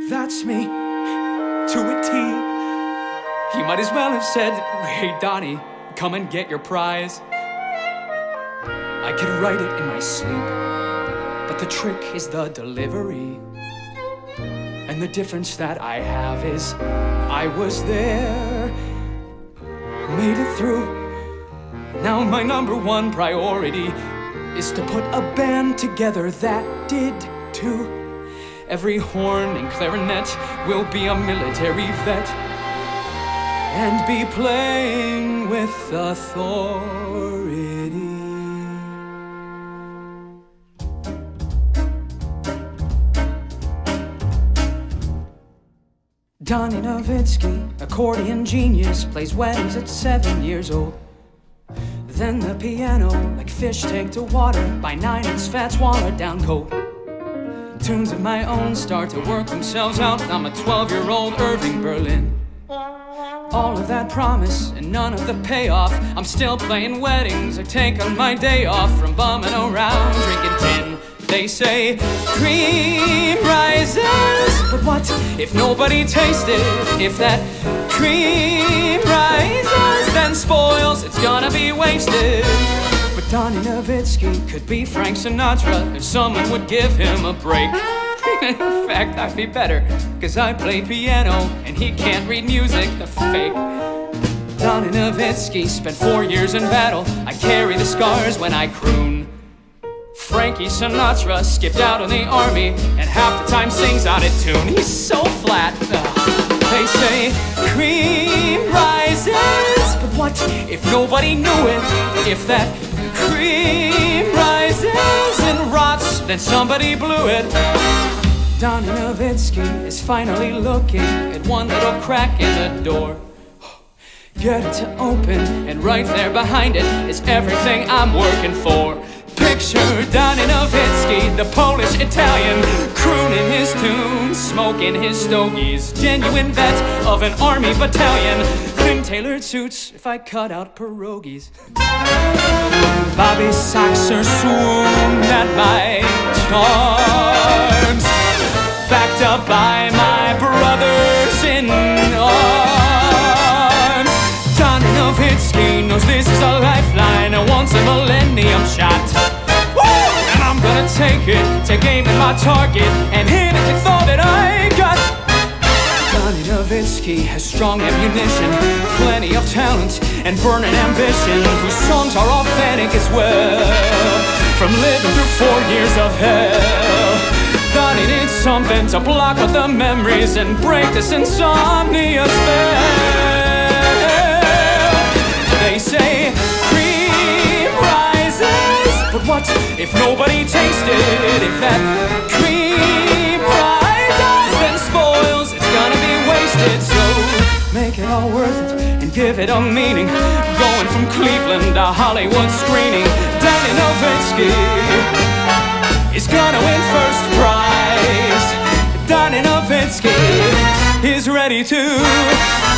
That's me, to a T. He might as well have said, "Hey Donnie, come and get your prize." I could write it in my sleep, but the trick is the delivery. And the difference that I have is I was there, made it through. Now my number one priority is to put a band together that did too. Every horn and clarinet will be a military vet and be playing with authority. Donnie Nowitzki, accordion genius, plays weddings at 7 years old. Then the piano, like fish take to water, by 9 it's fat swallowed down cold. Tunes of my own start to work themselves out. I'm a 12-year-old Irving Berlin. All of that promise and none of the payoff. I'm still playing weddings. I take on my day off from bumming around, drinking gin. They say cream rises, but what if nobody tasted? If that cream rises, then spoils, it's gonna be wasted. But Donnie Nowitzki could be Frank Sinatra if someone would give him a break. In fact, I'd be better, cause I play piano and he can't read music, the fake. Donnie Nowitzki spent 4 years in battle. I carry the scars when I croon. Frankie Sinatra skipped out in the army and half the time sings out of tune. He's so flat. They say cream rises, but what if nobody knew it? If that cream rises and rots, then somebody blew it. Donnie Nowitzki is finally looking at one little crack in the door. Get it to open, and right there behind it is everything I'm working for. Picture Donnie Nowitzki, the Polish-Italian, crooning his tunes, smoking his stogies. Genuine vet of an army battalion, thin tailored suits if I cut out pierogies. Bobby Soxer swooned at my charms, backed up by my brothers in arms. Donnie Nowitzki knows this is a lifeline, a once-in-a-millennium shot. And I'm gonna take it, take aim at my target, and hit it with all that I got. Donnie Nowitzki has strong ammunition, plenty of talent, and burning ambition, whose songs are authentic as well. From living through 4 years of hell, Donnie needs something to block out the memories and break this insomnia spell. They say cream rises, but what if nobody tasted? If that cream rises, then spoils, it's gonna be wasted. So make it all worth it and give it a meaning. Going from Cleveland to Hollywood screening, Donnie Nowitzki is gonna win first prize. Donnie Nowitzki is ready to